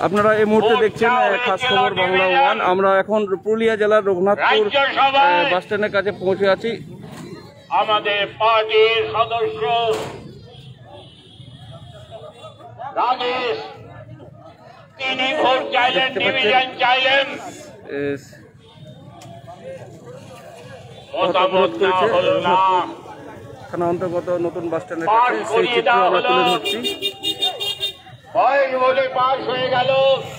আপনারা এই মুহূর্তে দেখছেন খাস খবর বাংলা ওয়ান। আমরা এখন পুরুলিয়া জেলার রঘুনাথপুর বাস স্ট্যান্ডের কাছে পৌঁছে আছি। আমাদের পার্টির সদস্য রাজেশ, তিনি ভোট চাইলেন, ডিভিশন চাইলেন, মতামত না হলো না, থানা অন্তর্গত নতুন বাস স্ট্যান্ডের কাছে সেই চিত্র আমরা তুলে ধরছি। কয়েক ভোটে পাস হয়ে গেল,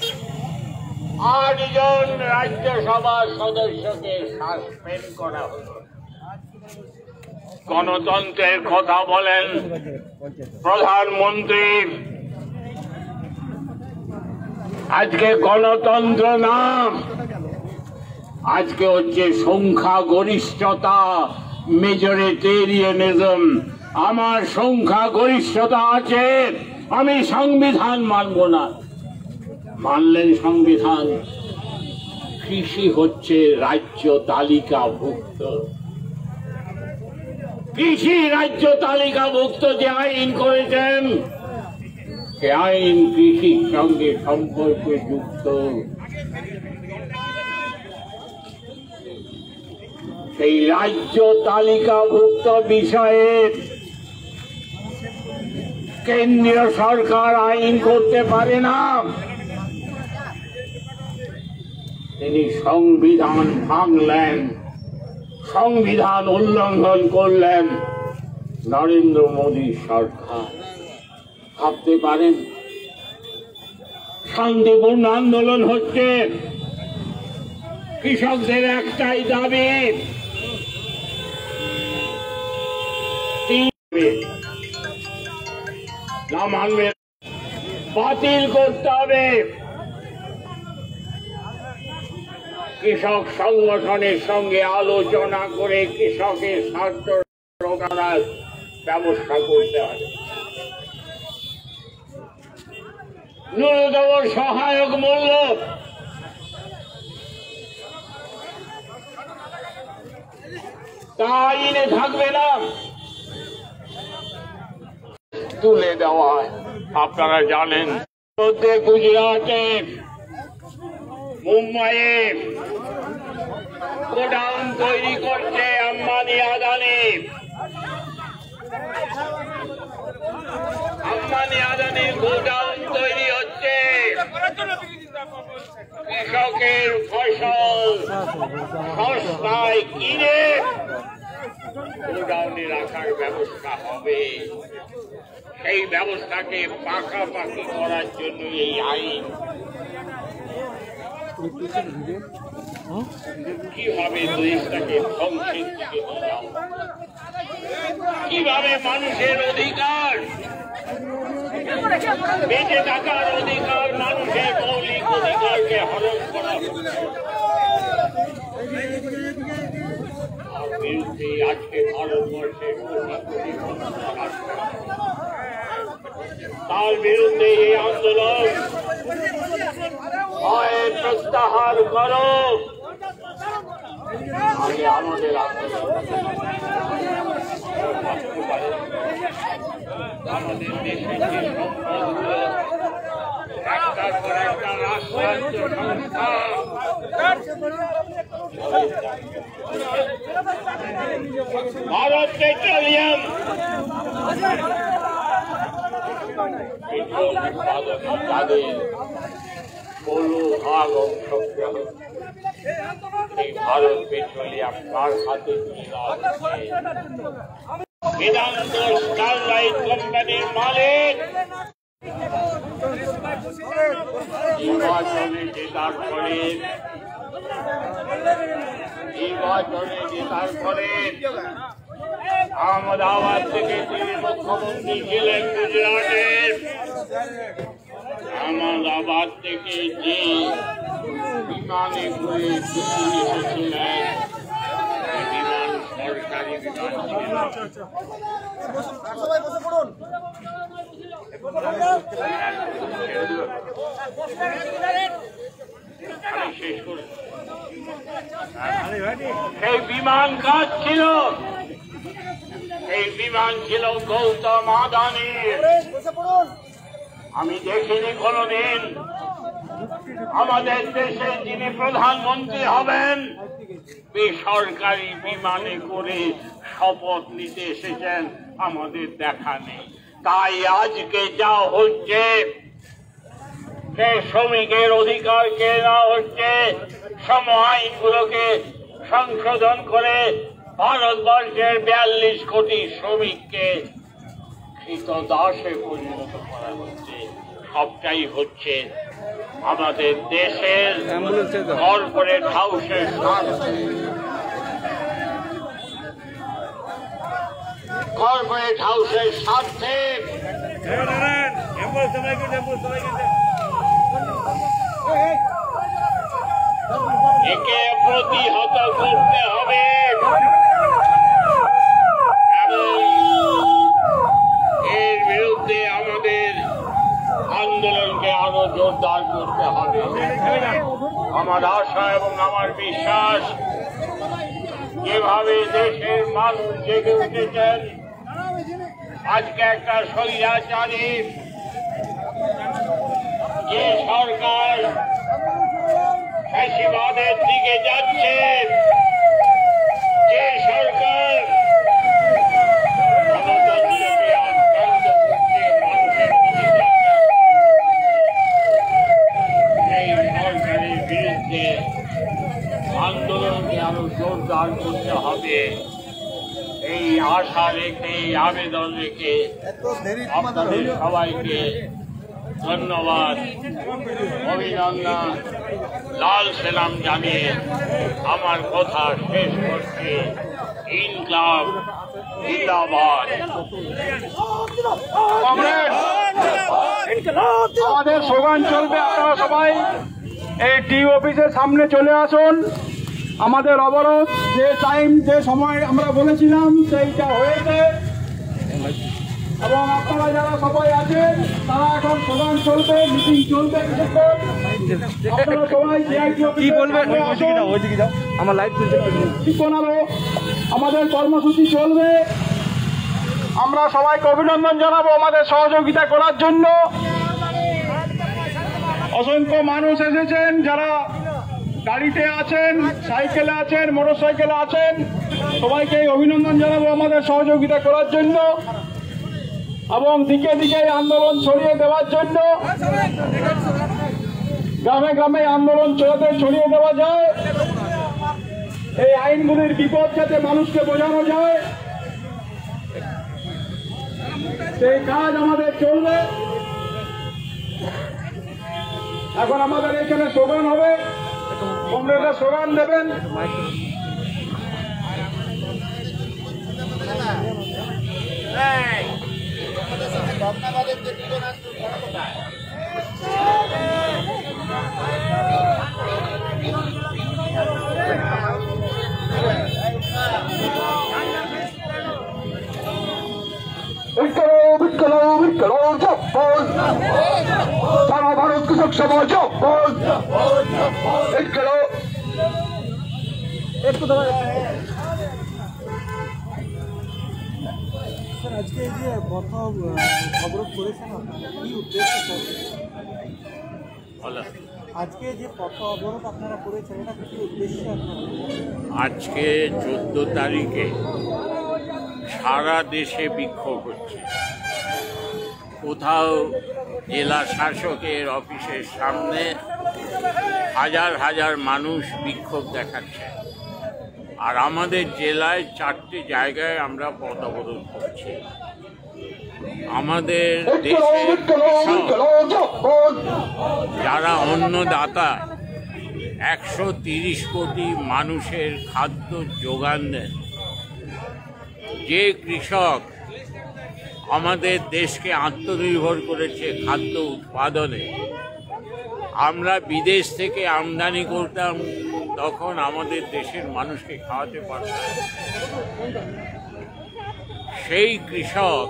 8 জন রাজ্যসভার সদস্যকে সাসপেন্ড করা হলো। গণতন্ত্রের কথা বলেন প্রধানমন্ত্রী, আজকে গণতন্ত্র না, আজকে হচ্ছে সংখ্যাগরিষ্ঠতা, মেজরিটেরিয়ানিজম। আমার সংখ্যাগরিষ্ঠতা আছে, আমি সংবিধান মানব না। মানলেন সংবিধান? কৃষি হচ্ছে রাজ্য তালিকাভুক্ত, কৃষি রাজ্য তালিকাভুক্ত যে আইন করেছেন, সে আইন কৃষির সঙ্গে সম্পর্কে যুক্ত। সেই রাজ্য তালিকাভুক্ত বিষয়ে কেন্দ্রীয় সরকার আইন করতে পারে না। তিনি সংবিধান ভাঙলেন, সংবিধান উল্লঙ্ঘন করলেন নরেন্দ্র মোদী সরকার। ভাবতে পারেন? শান্তিপূর্ণ আন্দোলন হচ্ছে, কৃষকদের একটাই দাবি, না মানবে বাতিল করতে হবে। কৃষক সংগঠনের সঙ্গে আলোচনা করে কৃষকের স্বার্থ রক্ষার ব্যবস্থা করতে হবে। ন্যূনতম সহায়ক মূল্য তা আইনে থাকবে না, তুলে দেওয়া। আপনারা জানেন মধ্যে গুজরাটে, মুম্বাইয়ে গোডাউন তৈরি করছে আম্বানি আদানি। আম্বানি আদানির গোডাউন তৈরি হচ্ছে, কৃষকের ফসল সস্তায় কিনে গোডাউনে রাখার ব্যবস্থা হবে। সেই ব্যবস্থাকে পাকাপাকি করার জন্য এই আইন। কিভাবে দেশটাকে ধ্বংসের দিকে নিয়ে যাও, কিভাবে মানুষের অধিকার, বেঁচে থাকার অধিকার, মানুষের মৌলিক অধিকারকে হরণ করা বিরুদ্ধে আজকে ভারতবর্ষের তার বিরুদ্ধে এই আন্দোলন হয় প্রত্যাহার করো। আগে আমাদের আমাদের দেশের যে সম্পদগুলো একটার পর একটা রাষ্ট্রায়ত্ত সংস্থা, ভারত পেট্রোলিয়াম তাদের কোনো ভাগ অংশ এই ভারত পেট্রোলিয়াম কার হাতে বেদান্ত স্টারলাইট কোম্পানির মালিক। নির্বাচনে জেতার পরে আহমদাবাদ থেকে তিনি মুখ্যমন্ত্রী ছিলেন গুজরাটের। আহমদাবাদ থেকে যে বিমানে করে এসেছিলেন, বিমান সরকারি বিমান ছিল। সেই বিমান কাজ ছিল, এই বিমান ছিল গৌতম আদানির। আমি দেখিনি কোনদিন আমাদের দেশে যিনি প্রধানমন্ত্রী হবেন বেসরকারি বিমানে করে শপথ নিতে এসেছেন, আমাদের দেখা নেই। তাই আজকে যা হচ্ছে, সে শ্রমিকের অধিকার কেড়ে নেওয়া হচ্ছে, শ্রম আইনগুলোকে সংশোধন করে ভারতবর্ষের 42 কোটি শ্রমিককে কৃতদাসে পরিণত করা হচ্ছে। সবটাই হচ্ছে আমাদের দেশের কর্পোরেট হাউসের স্বার্থে। কর্পোরেট হাউসের স্বার্থে একে প্রতিহত করতে হবে এবং এর বিরুদ্ধে আমাদের আন্দোলনকে আরো জোরদার করতে হবে। আমার আশা এবং আমার বিশ্বাস, যেভাবে দেশের মানুষ জেগে উঠেছেন, আজকে একটা স্বৈরাচারী যে সরকার ফ্যাসিবাদের দিকে যাচ্ছে, যে সরকার গণতন্ত্রকে আক্রান্ত করছে, মানুষের অধিকার, সেই সরকারের বিরুদ্ধে আন্দোলনকে আরো জোরদার করতে হবে। এই আশা রেখে, এই আবেদন রেখে আপনাদের সবাইকে ধন্যবাদ, অভিনন্দন, লাল সেলাম জানিয়ে আমার কথা শেষ করছি। ইনকলাব জিন্দাবাদ। আমাদের স্লোগান চলবে, আপনারা সবাই এই টি অফিসের সামনে চলে আসুন। আমাদের অবরোধ যে সময় আমরা বলেছিলাম সেইটা হয়েছে, এবং আপনারা যারা সবাই আছেন তারা এখন স্লোগান চলবে, মিটিং চলবে কিছুক্ষণ। আপনারা সবাই কি বলবেন? আমার লাইভ কিছুক্ষণ আরো আমাদের কর্মসূচি চলবে। আমরা সবাইকে অভিনন্দন জানাবো আমাদের সহযোগিতা করার জন্য। অসংখ্য মানুষ এসেছেন, যারা গাড়িতে আছেন, সাইকেলে আছেন, মোটর সাইকেলে আছেন, সবাইকে অভিনন্দন জানাবো আমাদের সহযোগিতা করার জন্য এবং দিকে দিকে আন্দোলন ছড়িয়ে দেওয়ার জন্য। গ্রামে গ্রামে আন্দোলন ছড়িয়ে দেওয়া যায়, এই আইনগুলির বিপদ যাতে মানুষকে বোঝানো যায়, সেই কাজ আমাদের চলবে। এখন আমাদের এখানে স্লোগান হবে, কমরেডরা স্লোগান দেবেন। সারা ভারত কৃষক সমাজ আজকে এই যে পথ অবরোধ করেছেন আপনারা, কি উদ্দেশ্য? আজকে যে পথ অবরোধ আপনারা করেছেন, এটা কি উদ্দেশ্য? আজকে 14 তারিখে সারা দেশে বিক্ষোভ হচ্ছে। কোথাও জেলা শাসকের অফিসের সামনে হাজার হাজার মানুষ বিক্ষোভ দেখাচ্ছে, আর আমাদের জেলায় 4টে জায়গায় আমরা পথ অবরোধ করছি। আমাদের দেশের যারা অন্নদাতা, 130 কোটি মানুষের খাদ্য যোগান দেন, যে কৃষক আমাদের দেশকে আত্মনির্ভর করেছে খাদ্য উৎপাদনে। আমরা বিদেশ থেকে আমদানি করতাম, তখন আমাদের দেশের মানুষকে খাওয়াতে পারতাম। সেই কৃষক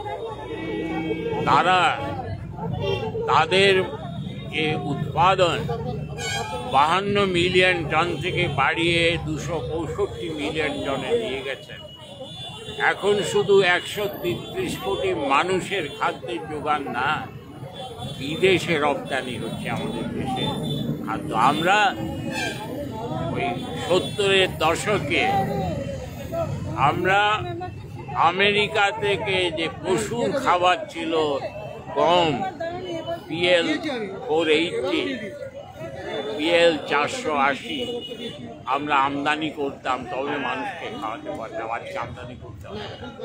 তাদের যে উৎপাদন 52 মিলিয়ন টন থেকে বাড়িয়ে 265 মিলিয়ন টনে নিয়ে গেছেন। এখন শুধু 133 কোটি মানুষের খাদ্যের যোগান না, বিদেশে রপ্তানি হচ্ছে আমাদের দেশে। আর তো আমরা ওই 70-এর দশকে আমরা আমেরিকা থেকে যে পশুর খাবার ছিল গম, PL 480, PL 480 আমরা আমদানি করতাম, তবে মানুষকে খাওয়াতে পারতাম। আজকে আমদানি করতাম।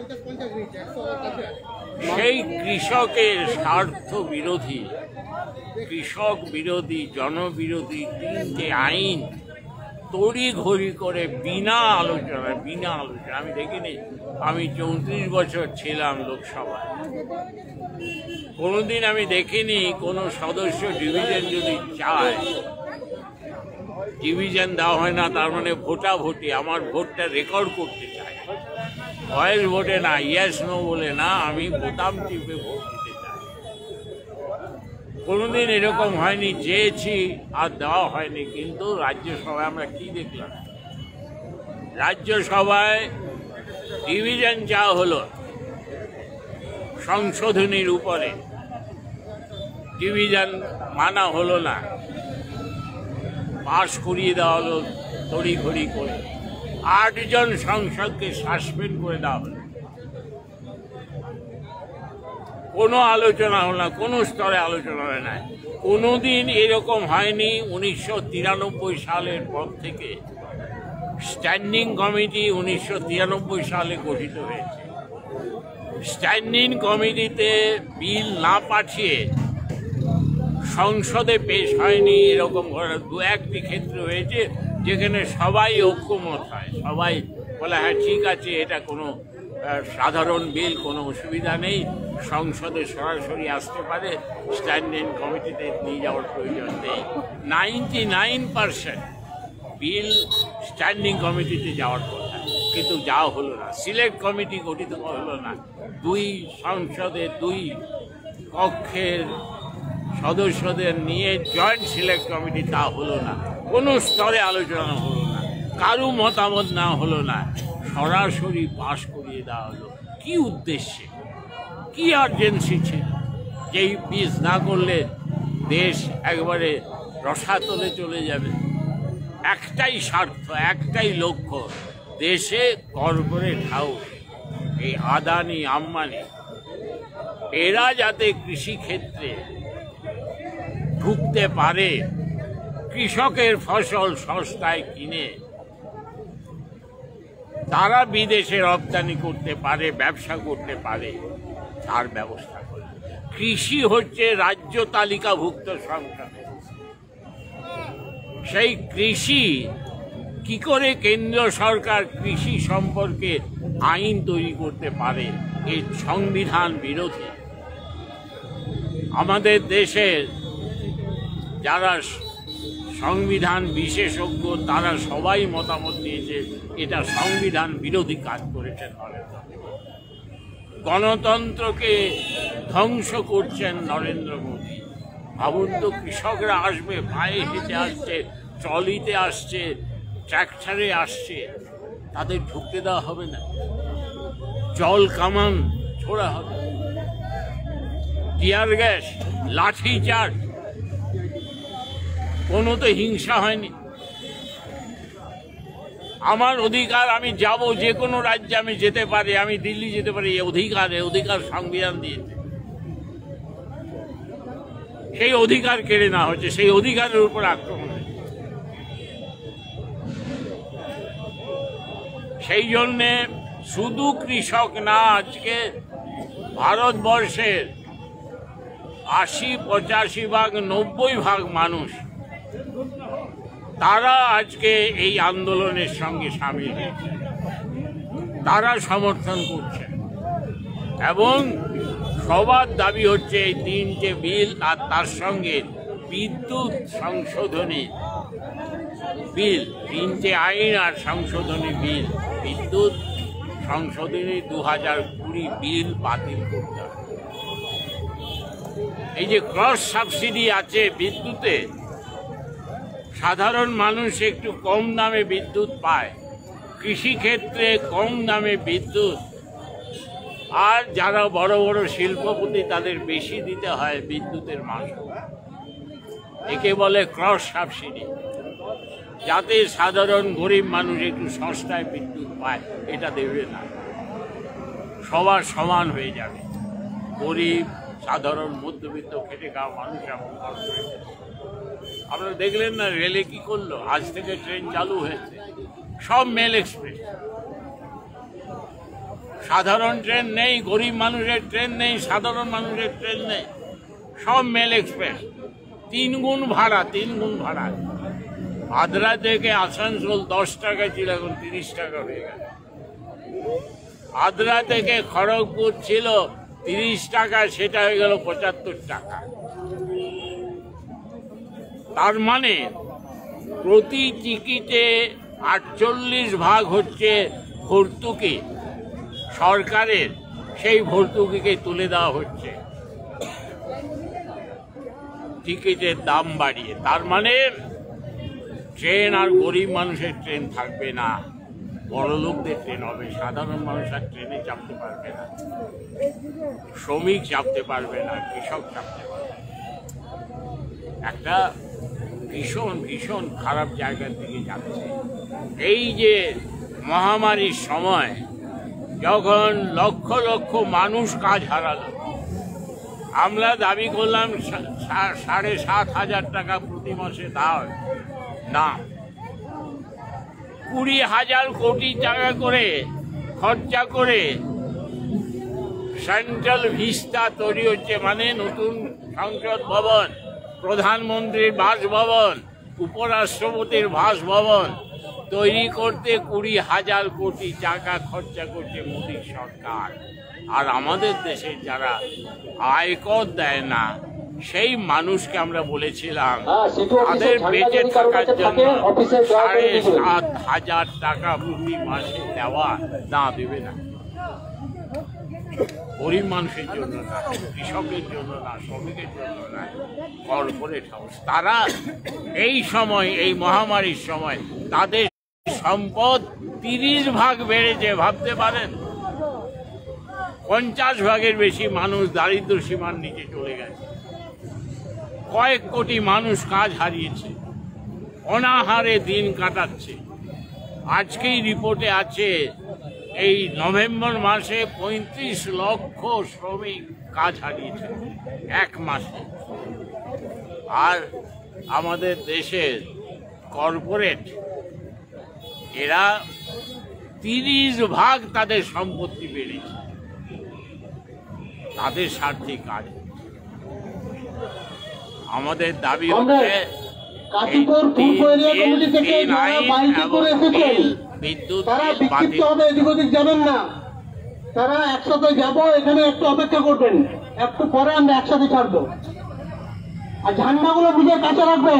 সেই কৃষকের স্বার্থ বিরোধী, কৃষক বিরোধী, জনবিরোধী 3টে আইন তড়িঘড়ি করে বিনা আলোচনা আমি দেখিনি। আমি 34 বছর ছিলাম লোকসভায়, কোনোদিন আমি দেখিনি কোনো সদস্য ডিভিশন যদি চায়, ডিভিশন দেওয়া হয় না, তার মানে ভোটাভুটি, আমার ভোটটা রেকর্ড করতে চাই, ভয়েস ভোটে না, ইয়েস নো বলে না, আমি বোতাম টিপে ভোট দিতে চাই। কোনোদিন এরকম হয়নি, চেয়েছি আর দেওয়া হয়নি। কিন্তু রাজ্যসভায় আমরা কি দেখলাম? রাজ্যসভায় ডিভিশন চাওয়া হলো সংশোধনীর উপরে, ডিভিশন মানা হলো না, পাশ করিয়ে দেওয়া হলো তড়িঘড়ি করে। 8 জন সংসদকে সাসপেন্ড করে দেওয়া হলো। কোনো আলোচনা হলো না, কোনো স্তরে আলোচনা হয় না। কোনোদিন এরকম হয়নি। 1993 সালের পর থেকে স্ট্যান্ডিং কমিটি 1993 সালে গঠিত হয়েছে। স্ট্যান্ডিং কমিটিতে বিল না পাঠিয়ে সংসদে পেশ হয়নি, এরকম 2-1টি ক্ষেত্র হয়েছে যেখানে সবাই ঐক্যমত হয়, সবাই বলে হ্যাঁ ঠিক আছে, এটা কোনো সাধারণ বিল, কোনো অসুবিধা নেই, সংসদে সরাসরি আসতে পারে, স্ট্যান্ডিং কমিটিতে নিয়ে যাওয়ার প্রয়োজন নেই। 99% বিল স্ট্যান্ডিং কমিটিতে যাওয়ার কথা, কিন্তু যাওয়া হলো না। সিলেক্ট কমিটি গঠিত হলো না, 2 সংসদের 2 কক্ষের সদস্যদের নিয়ে জয়েন্ট সিলেক্ট কমিটি, তা হলো না। কোনো স্তরে আলোচনা হলো না, কারো মতামত না হলো না, সরাসরি পাশ করিয়ে দেওয়া হলো। কি উদ্দেশ্যে, কি আর্জেন্সি ছিল? যেই পিস না করলে দেশ একবারে রসাতলে চলে যাবে। একটাই স্বার্থ, একটাই লক্ষ্য, দেশে কর্পোরেট হাউস, এই আদানি আম্বানি, এরা যাতে কৃষিক্ষেত্রে ঢুকতে পারে, কৃষকের ফসল সস্তায় কিনে তারা বিদেশে রপ্তানি করতে পারে, ব্যবসা করতে পারে, তার ব্যবস্থা করে। কৃষি হচ্ছে রাজ্য তালিকাভুক্ত সংসদ। সেই কৃষি কি করে কেন্দ্র সরকার কৃষি সম্পর্কে আইন তৈরি করতে পারে? এই সংবিধান বিরোধী। আমাদের দেশের যারা সংবিধান বিশেষজ্ঞ তারা সবাই মতামত দিয়েছে এটা সংবিধান বিরোধী কাজ করেছেন নরেন্দ্র মোদী। গণতন্ত্রকে ধ্বংস করছেন নরেন্দ্র মোদী। ভাবুন তো, কৃষকরা আসবে, পায়ে হেঁটে আসছে, ট্রলিতে আসছে, ট্র্যাক্টরে আসছে, তাদের ঢুকতে দেওয়া হবে না। জল কামান ছোড়া হবে, টিয়ার গ্যাস, লাঠি চার্জ, কোনো তো হিংসা হয়নি। আমার অধিকার, আমি যাব, যে কোনো রাজ্যে আমি যেতে পারি, আমি দিল্লি যেতে পারি, এই অধিকার সংবিধান দিয়েছে। সেই অধিকার কেড়ে নেওয়া হচ্ছে, সেই অধিকারের উপর আক্রমণ হয়েছে। সেই জন্যে শুধু কৃষক না, আজকে ভারতবর্ষের 80-85 ভাগ 90 ভাগ মানুষ তারা আজকে এই আন্দোলনের সঙ্গে সামিল হয়েছে, তারা সমর্থন করছে। এবং সবার দাবি হচ্ছে এই 3টে বিল আর তার সঙ্গে বিদ্যুৎ সংশোধনী বিল, 3টে আইন আর সংশোধনী বিল, বিদ্যুৎ সংশোধনী 2020 বিল বাতিল করতে হবে। এই যে ক্রস সাবসিডি আছে বিদ্যুতে, সাধারণ মানুষ একটু কম দামে বিদ্যুৎ পায়, কৃষিক্ষেত্রে কম দামে বিদ্যুৎ, আর যারা বড় বড় শিল্পপতি তাদের বেশি দিতে হয় বিদ্যুতের মাসুল। একে বলে ক্রস সাবসিডি, যাতে সাধারণ গরিব মানুষ একটু সস্তায় বিদ্যুৎ পায়, এটা দেবে না। সবার সমান হয়ে যাবে, গরিব, সাধারণ, মধ্যবিত্ত, খেটে খাওয়া মানুষ এমন আপনারা দেখলেন না রেলে কি করলো? আজ থেকে ট্রেন চালু হয়েছে, সব মেল এক্সপ্রেস। সাধারণ ট্রেন নেই, গরিব মানুষের ট্রেন নেই, সাধারণ মানুষের ট্রেন নেই, সব মেল এক্সপ্রেস। 3 গুণ ভাড়া, 3 গুণ ভাড়া। আদ্রা থেকে আসানসোল 10 টাকা ছিল, এখন 30 টাকা হয়ে গেল। আদ্রা থেকে খড়গপুর ছিল 30 টাকা, সেটা হয়ে গেল 75 টাকা। তার মানে প্রতি টিকিটে 48 ভাগ হচ্ছে ভর্তুকি সরকারের, সেই ভর্তুকিকে তুলে দেওয়া হচ্ছে টিকিটের দাম বাড়িয়ে। তার মানে ট্রেন আর গরিব মানুষের ট্রেন থাকবে না, বড় লোকদের ট্রেন হবে। সাধারণ মানুষ আর ট্রেনে চাপতে পারবে না, শ্রমিক চাপতে পারবে না, কৃষক চাপতে পারবে না। একটা ভীষণ ভীষণ খারাপ জায়গার দিকে যাচ্ছে। এই যে মহামারীর সময় যখন লক্ষ লক্ষ মানুষ কাজ হারালো, আমরা দাবি করলাম 7,500 টাকা প্রতি মাসে দাও, না 20,000 কোটি টাকা করে খরচা করে সেন্ট্রাল ভিস্তা তৈরি হচ্ছে, মানে নতুন সংসদ ভবন, প্রধানমন্ত্রীর বাসভবন, উপরাষ্ট্রপতির বাসভবন তৈরি করতে 20,000 কোটি টাকা খরচা করছে মোদী সরকার। আর আমাদের দেশে যারা আয়কর দেয় না, সেই মানুষকে আমরা বলেছিলাম তাদের বেঁচে থাকার জন্য 7,500 টাকা প্রতি মাসে দেওয়া, না দেবে না। গরিব মানুষের জন্য না, কৃষকের জন্য না, শ্রমিকের জন্য না, কর্পোরেট হাউস। তারা এই সময়, এই মহামারীর সময় তাদের সম্পদ 30 ভাগ বেড়েছে, ভাবতে পারেন। 50 ভাগের বেশি মানুষ দারিদ্র সীমার নিচে চলে গেছে, কয়েক কোটি মানুষ কাজ হারিয়েছে, অনাহারে দিন কাটাচ্ছে। আজকেই রিপোর্টে আছে এই নভেম্বর মাসে 35 লক্ষ শ্রমিক কাজ হারিয়েছে 1 মাসে। আর আমাদের দেশের কর্পোরেট এরা 30 ভাগ তাদের সম্পত্তি বেড়েছে, তাদের স্বার্থে কাজ। আমাদের দাবি হচ্ছে বিদ্যুৎ যাবেন না, তারা একসাথে যাবো, এখানে একটু অপেক্ষা করবেন, একটু পরে আমরা একসাথে ছাড়বো। আর ঝান্ডাগুলো বুঝে কাছে রাখবেন।